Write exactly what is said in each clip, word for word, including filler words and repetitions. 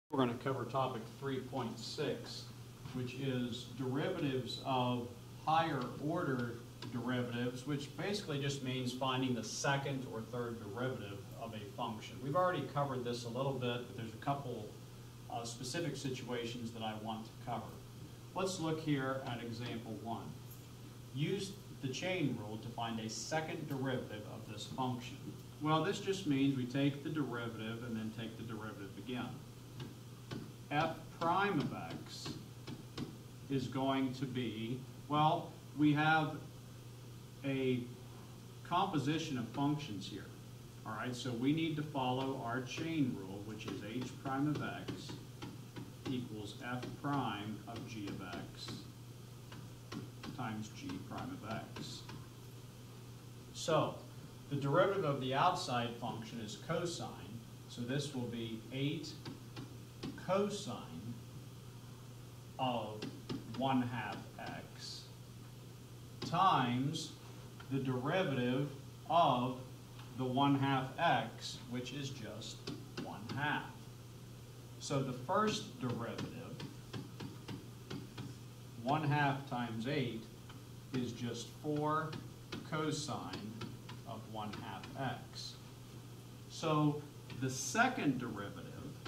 We're going to cover topic three point six, which is derivatives of higher order derivatives, which basically just means finding the second or third derivative of a function. We've already covered this a little bit, but there's a couple uh, specific situations that I want to cover. Let's look here at example one. Use the chain rule to find a second derivative of this function. Well, this just means we take the derivative and then take the derivative again. F prime of x is going to be, well, we have a composition of functions here. All right, so we need to follow our chain rule, which is h prime of x equals f prime of g of x times g prime of x. So the derivative of the outside function is cosine, so this will be eight cosine of one half x times the derivative of the one half x, which is just one half. So the first derivative, one half times eight, is just four cosine of one half x. So the second derivative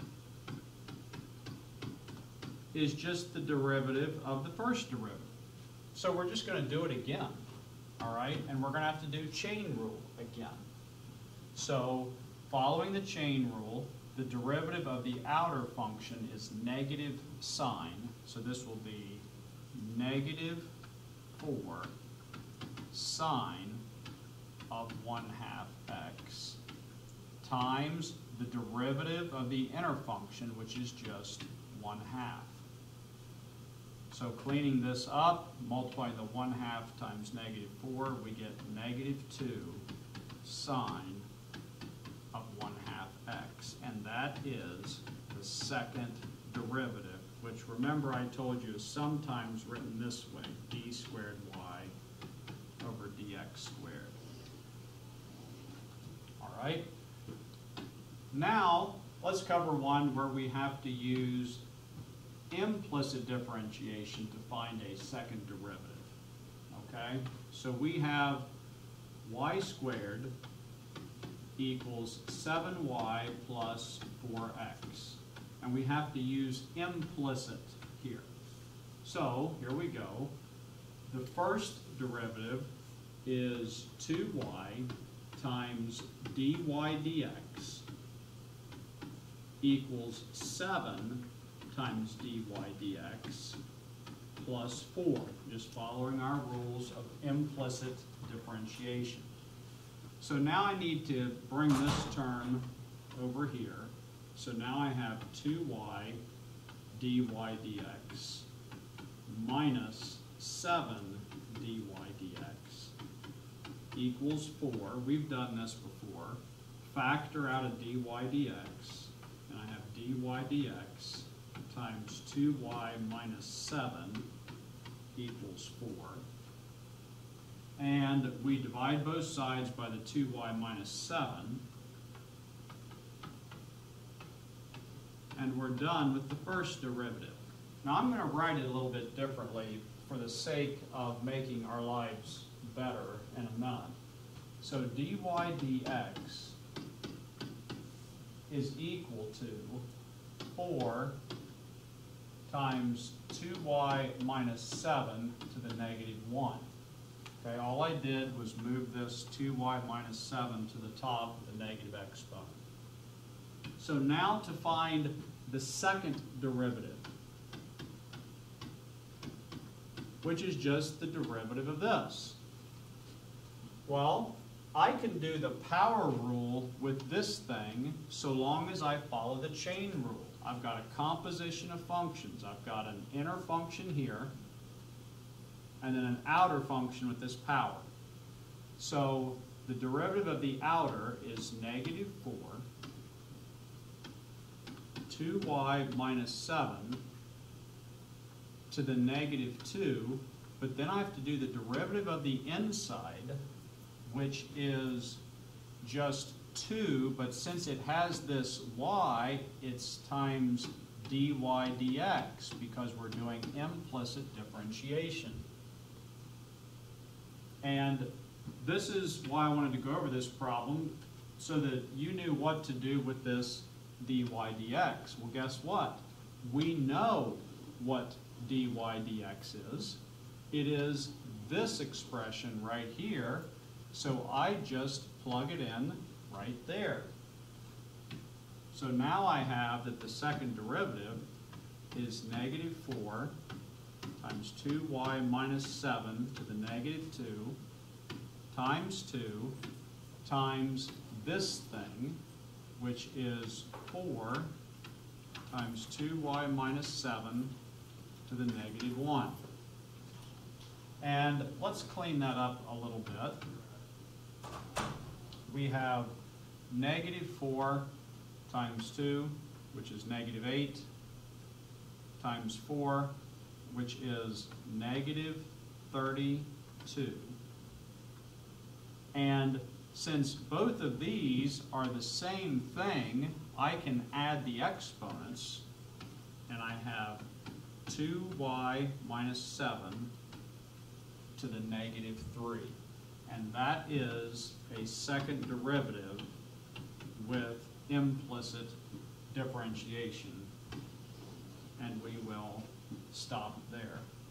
is just the derivative of the first derivative. So we're just going to do it again, all right? And we're going to have to do chain rule again. So following the chain rule, the derivative of the outer function is negative sine. So this will be negative four sine of one half x times the derivative of the inner function, which is just one half. So cleaning this up, multiplying the one half times negative four, we get negative two sine of one half x. And that is the second derivative, which remember I told you is sometimes written this way, d squared y over dx squared. All right? Now, let's cover one where we have to use implicit differentiation to find a second derivative. Okay? So we have y squared equals seven y plus four x. And we have to use implicit here. So, here we go. The first derivative is two y times dy dx equals seven times dy dx plus four, just following our rules of implicit differentiation. So now I need to bring this term over here. So now I have two y dy dx minus seven dy dx equals four. We've done this before. Factor out a dy dx, and I have dy dx times two y minus seven equals four. And we divide both sides by the two y minus seven. And we're done with the first derivative. Now I'm going to write it a little bit differently for the sake of making our lives better in a minute. So dy dx is equal to four times two y minus seven to the negative one. Okay, all I did was move this two y minus seven to the top of the negative exponent. So now to find the second derivative, which is just the derivative of this. Well, I can do the power rule with this thing so long as I follow the chain rule. I've got a composition of functions. I've got an inner function here, and then an outer function with this power. So the derivative of the outer is negative four, two y minus seven to the negative two, but then I have to do the derivative of the inside, which is just two, but since it has this y, it's times dy dx because we're doing implicit differentiation. And this is why I wanted to go over this problem, so that you knew what to do with this dy dx. Well, guess what? We know what dy dx is. It is this expression right here, so I just plug it in right there. So now I have that the second derivative is negative four times two y minus seven to the negative two times two times this thing, which is four times two y minus seven to the negative one. And let's clean that up a little bit. We have negative four times two, which is negative eight, times four, which is negative thirty-two. And since both of these are the same thing, I can add the exponents, and I have two y minus seven to the negative three. And that is a second derivative with implicit differentiation. And we will stop there.